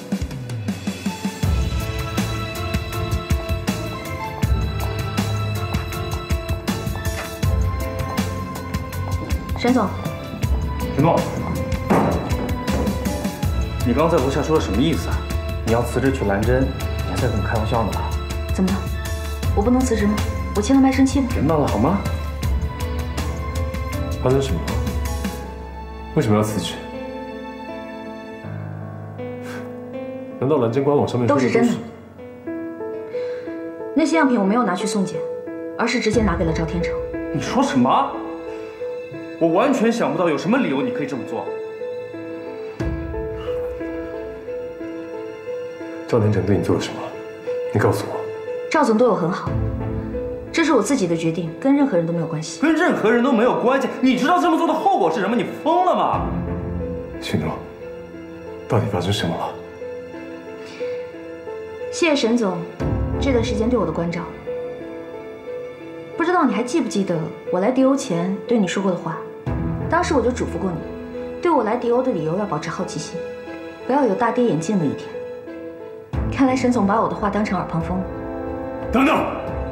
沈总， 许诺。你刚刚在楼下说的什么意思啊？ 你要辞职去兰真，你还在跟我开玩笑呢吧？ 怎么了？我不能辞职吗？我签了卖身契的。 别闹了好吗？ 发生什么了？为什么要辞职？难道兰真官网上面说的都是真的？那些样品我没有拿去送检，而是直接拿给了赵天成。 你说什么？我完全想不到有什么理由你可以这么做。 赵天成对你做了什么？你告诉我。 赵总对我很好，这是我自己的决定，跟任何人都没有关系。 跟任何人都没有关系？你知道这么做的后果是什么？你疯了吗？ 许诺，到底发生什么了？ 谢谢沈总这段时间对我的关照。不知道你还记不记得我来迪欧前对你说过的话？当时我就嘱咐过你，对我来迪欧的理由要保持好奇心，不要有大跌眼镜的一天。看来沈总把我的话当成耳旁风了。 等等，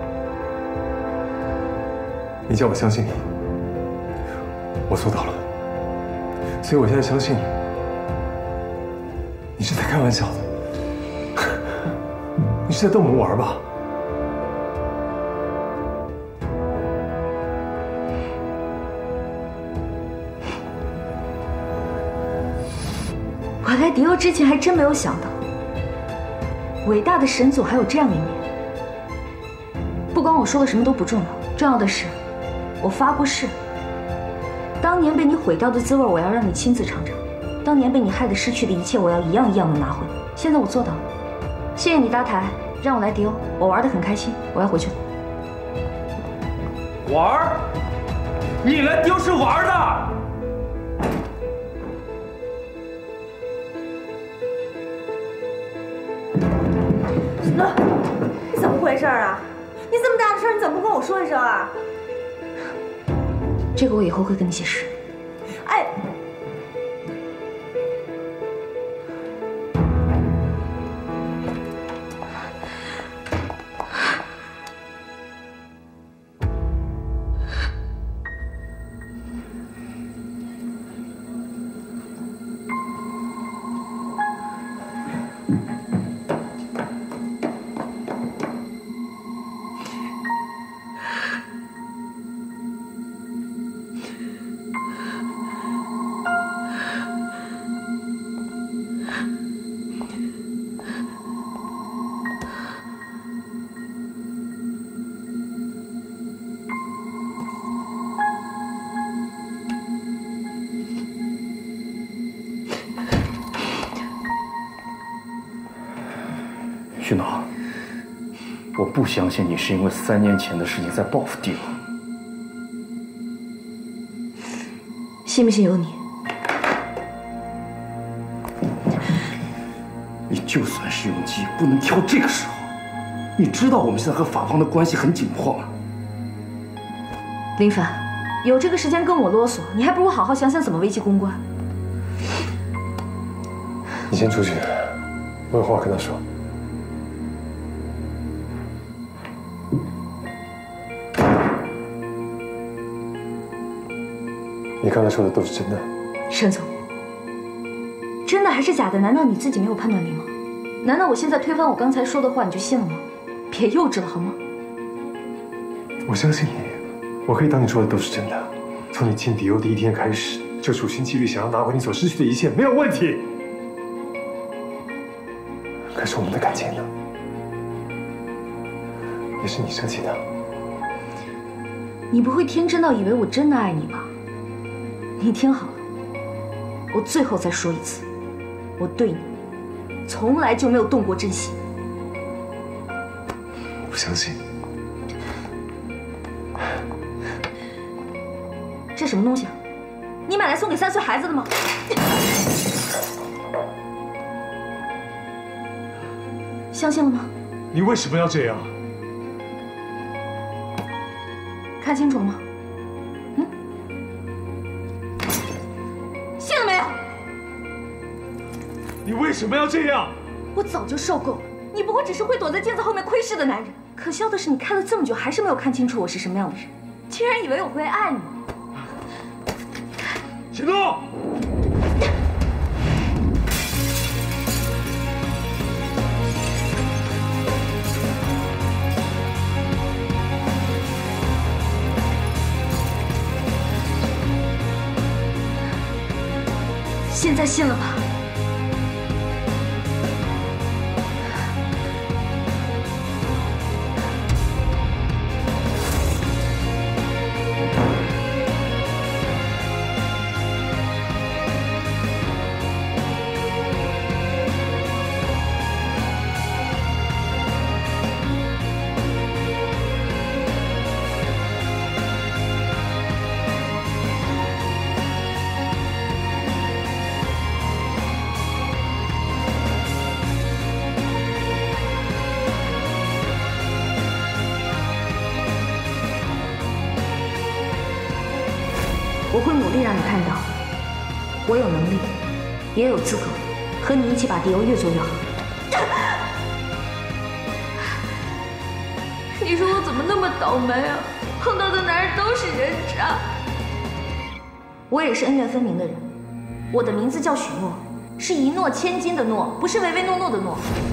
你叫我相信你，我做到了，所以我现在相信你。你是在开玩笑的，你是在逗我们玩吧？ 我来迪欧之前还真没有想到，伟大的沈总还有这样一面。不管我说了什么都不重要，重要的是，我发过誓，当年被你毁掉的滋味，我要让你亲自尝尝；当年被你害得失去的一切，我要一样一样的拿回来。现在我做到了，谢谢你搭台，让我来迪欧，我玩得很开心，我要回去了。 玩？你来迪欧是玩的？ 许诺，你怎么回事啊？你这么大的事，你怎么不跟我说一声啊？ 这个我以后会跟你解释。 哎， 徐闹，我不相信你是因为3年前的事情在报复帝罗。 信不信由你。 你就算是用计，不能挑这个时候。你知道我们现在和法方的关系很紧迫吗？ 林凡，有这个时间跟我啰嗦，你还不如好好想想怎么危机公关。 你先出去，我有话跟他说。你刚才说的都是真的？ 沈总，真的还是假的？难道你自己没有判断力吗？难道我现在推翻我刚才说的话你就信了吗？别幼稚了好吗？ 我相信你，我可以当你说的都是真的。从你进迪欧的一天开始，就处心积虑想要拿回你所失去的一切，没有问题。可是我们的感情呢？也是你设计的。 你不会天真到以为我真的爱你吧？你听好了，我最后再说一次，我对你从来就没有动过真心。 不相信。 这什么东西啊？你买来送给3岁孩子的吗？相信了吗？ 你为什么要这样？ 看清楚了吗？信了没有？ 你为什么要这样？ 我早就受够了，你不过只是会躲在镜子后面窥视的男人。可笑的是，你看了这么久，还是没有看清楚我是什么样的人，竟然以为我会爱你。 行动！ 现在信了吧？我会努力让你看到，我有能力，也有资格和你一起把迪欧越做越好。 你说我怎么那么倒霉啊？碰到的男人都是人渣。 我也是恩怨分明的人，我的名字叫许诺，是一诺千金的诺，不是唯唯诺诺的诺。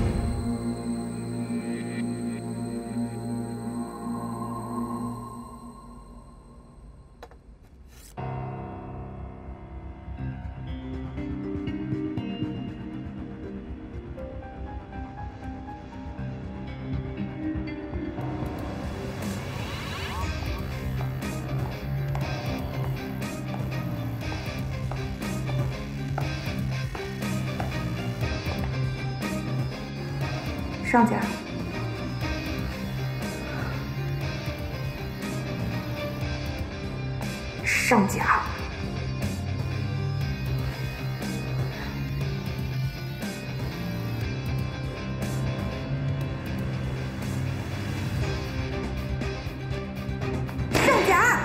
上家。上家。上家。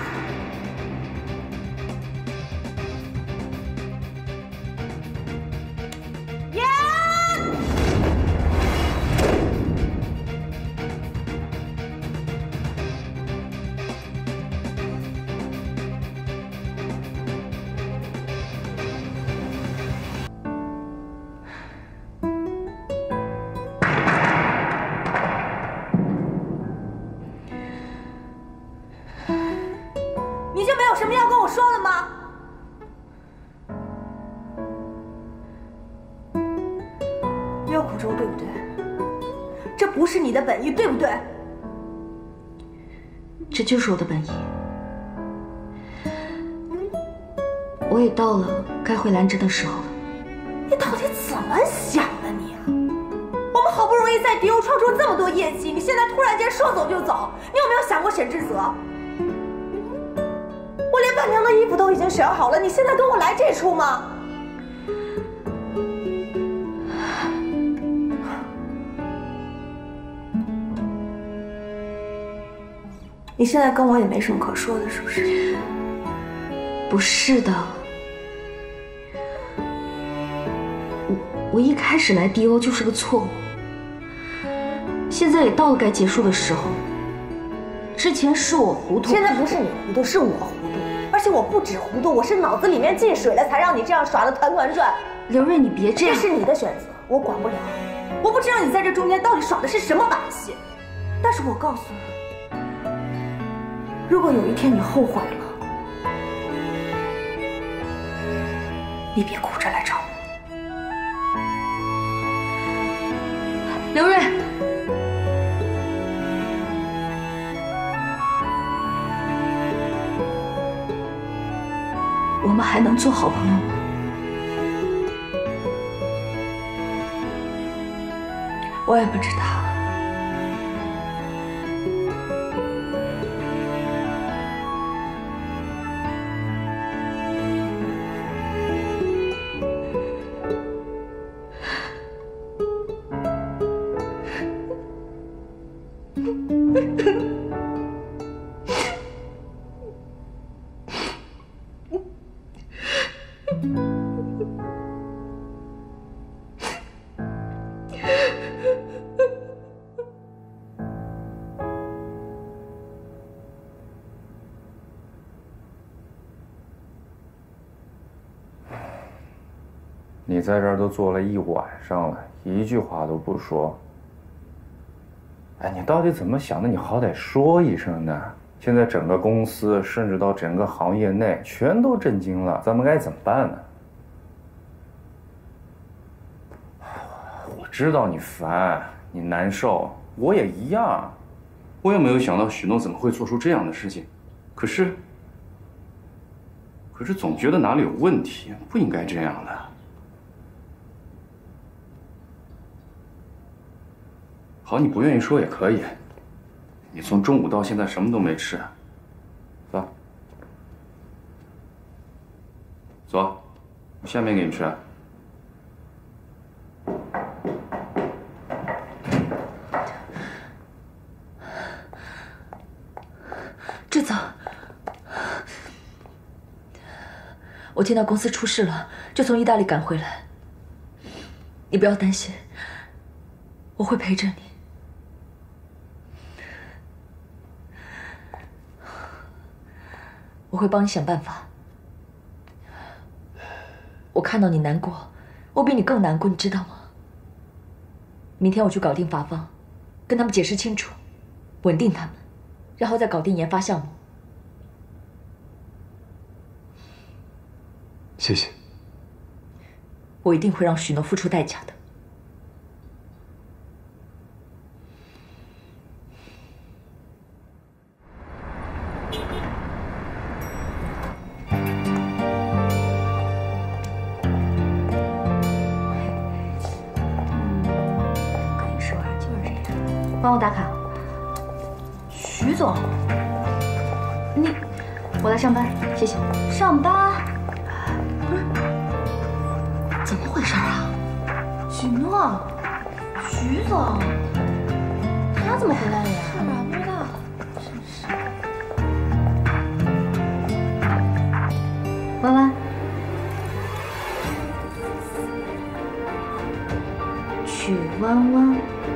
你就没有什么要跟我说的吗？约苦州对不对？这不是你的本意，对不对？ 这就是我的本意。我也到了该回兰芝的时候了。 你到底怎么想的你啊？我们好不不容易在迪欧创出这么多业绩，你现在突然间说走就走，你有没有想过沈志泽？我连伴娘的衣服都已经选好了，你现在跟我来这出吗？你现在跟我也没什么可说的，是不是？ 不是的，我一开始来迪欧就是个错误，现在也到了该结束的时候。之前是我糊涂， 现在不是你糊涂，是我糊涂，而且我不止糊涂，我是脑子里面进水了，才让你这样耍得团团转。 刘瑞，你别这样， 这是你的选择，我管不了。我不知道你在这中间到底耍的是什么把戏，但是我告诉你。如果有一天你后悔了，你别哭着来找我。 刘瑞，我们还能做好朋友吗？ 我也不知道。 你在这儿都坐了一晚上了，一句话都不说。哎，你到底怎么想的？你好歹说一声呢。现在整个公司，甚至到整个行业内，全都震惊了，咱们该怎么办呢？我知道你烦，你难受，我也一样。我也没有想到许诺怎么会做出这样的事情，可是总觉得哪里有问题，不应该这样的。好，你不愿意说也可以。你从中午到现在什么都没吃，走，走，我下面给你吃。 志泽，我听到公司出事了，就从意大利赶回来。你不要担心，我会陪着你。我会帮你想办法。我看到你难过，我比你更难过，你知道吗？明天我去搞定法方，跟他们解释清楚，稳定他们，然后再搞定研发项目。 谢谢。 我一定会让许诺付出代价的。帮我打卡。徐总，我来上班，谢谢。上班？不是，怎么回事啊？许诺，徐总，他怎么回来了呀？是吧？不知道，真是。弯弯，曲弯弯。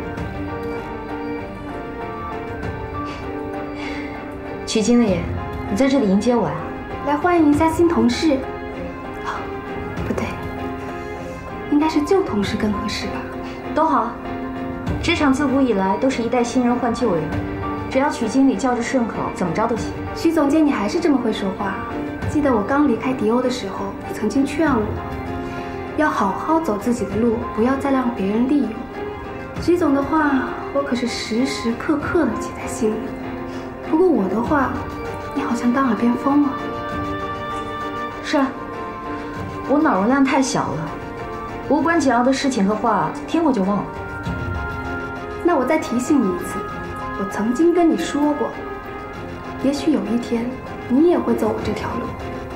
曲经理，你在这里迎接我呀？ 来欢迎一下新同事。哦，不对，应该是旧同事更合适吧？ 都好，职场自古以来都是一代新人换旧人，只要曲经理叫着顺口，怎么着都行。 徐总监，你还是这么会说话。记得我刚离开迪欧的时候，你曾经劝我，要好好走自己的路，不要再让别人利用。徐总的话，我可是时时刻刻的记在心里。不过我的话，你好像当耳边风了。 是啊，我脑容量太小了，无关紧要的事情和话听过就忘了。 要我再提醒你一次，我曾经跟你说过，也许有一天你也会走我这条路。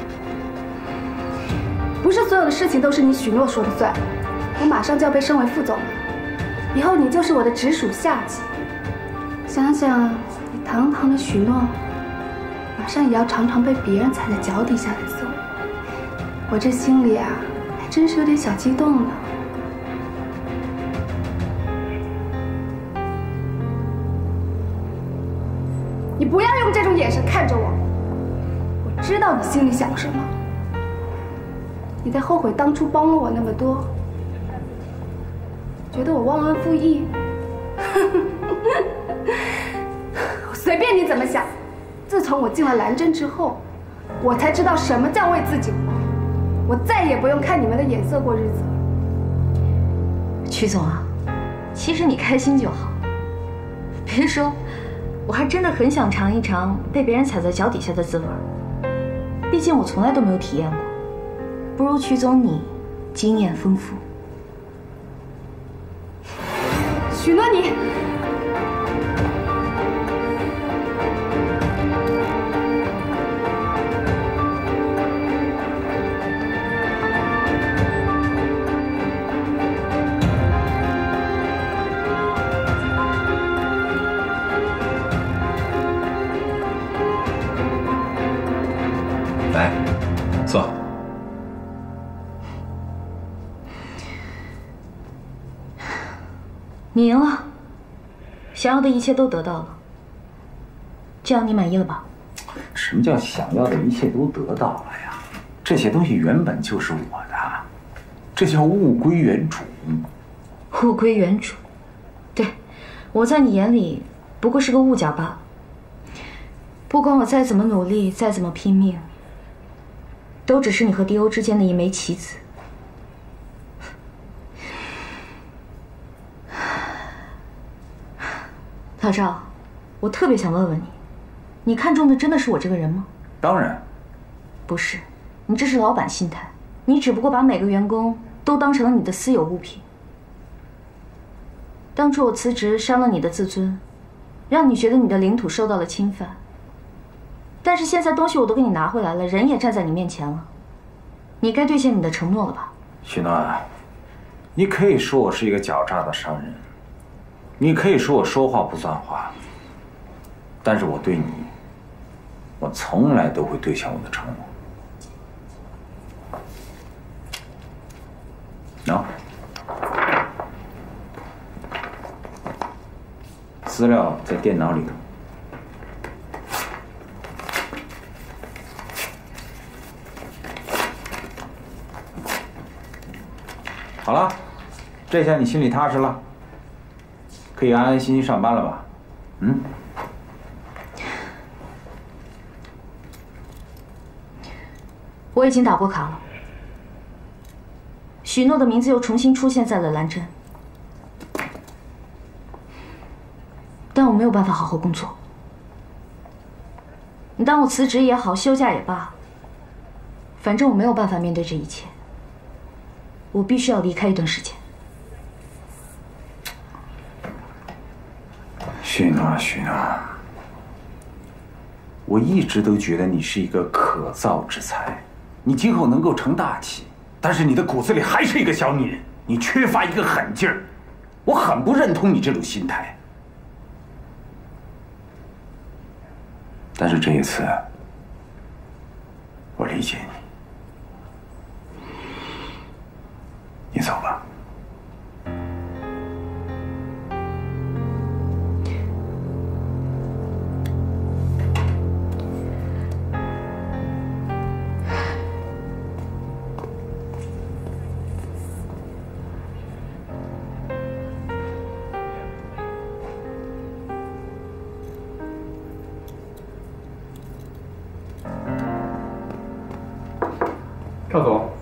不是所有的事情都是你许诺说了算。我马上就要被升为副总了，以后你就是我的直属下级。想想你堂堂的许诺，马上也要常常被别人踩在脚底下的滋味，我这心里啊，还真是有点小激动呢。你不要用这种眼神看着我，我知道你心里想什么。你在后悔当初帮了我那么多，觉得我忘恩负义？随便你怎么想。自从我进了蓝针之后，我才知道什么叫为自己活。我再也不用看你们的眼色过日子了。 曲总啊，其实你开心就好。别说，我还真的很想尝一尝被别人踩在脚底下的滋味。毕竟我从来都没有体验过。不如曲总你经验丰富。 许诺你。 来，坐。 你赢了，想要的一切都得到了，这样你满意了吧？ 什么叫想要的一切都得到了呀？这些东西原本就是我的，这叫物归原主。 物归原主，对，我在你眼里不过是个物件罢了。不管我再怎么努力，再怎么拼命，都只是你和迪欧之间的一枚棋子。老赵，我特别想问问你，你看中的真的是我这个人吗？ 当然， 不是，你这是老板心态，你只不过把每个员工都当成了你的私有物品。当初我辞职伤了你的自尊，让你觉得你的领土受到了侵犯。但是现在东西我都给你拿回来了，人也站在你面前了，你该兑现你的承诺了吧？ 许诺，你可以说我是一个狡诈的商人，你可以说我说话不算话，但是我对你，我从来都会兑现我的承诺。资料在电脑里头。好了，这下你心里踏实了，可以安安心心上班了吧？嗯。 我已经打过卡了，许诺的名字又重新出现在了蓝针，但我没有办法好好工作。你当我辞职也好，休假也罢，反正我没有办法面对这一切。我必须要离开一段时间。 许诺，许诺，我一直都觉得你是一个可造之才，你今后能够成大器，但是你的骨子里还是一个小女人，你缺乏一个狠劲儿，我很不认同你这种心态。但是这一次，我理解你。你走吧。 赵总，